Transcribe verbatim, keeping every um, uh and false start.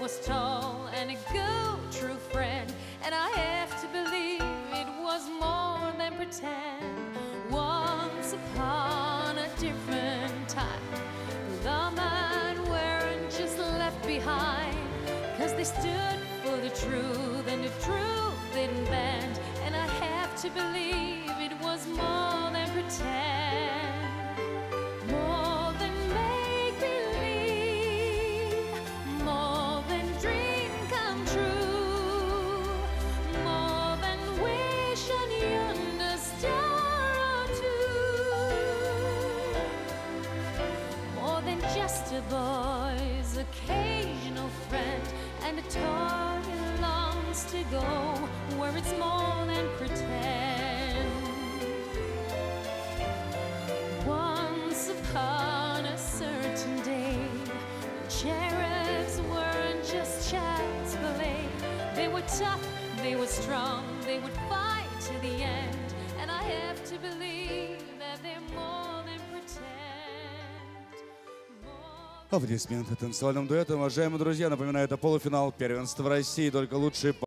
was tall and a good true friend, and I have to believe it was more than pretend. Once upon a different time, the men weren't just left behind, 'cause they stood for the truth, and the truth didn't bend. And I have to believe it was more than pretend, more than make-believe, more than dream come true, more than wish on yonder star or two, more than just a boy's occasional friend, and a toy longs to go where it's more than pretend. Once upon a certain day, the cherubs weren't just child's play. They were tough, they were strong, they would fight to the end. And I have to believe that they're more than pretend. More... Аплодисменты танцевальным дуэтом. Уважаемые друзья, напоминаю, это полуфинал первенства России, только лучшие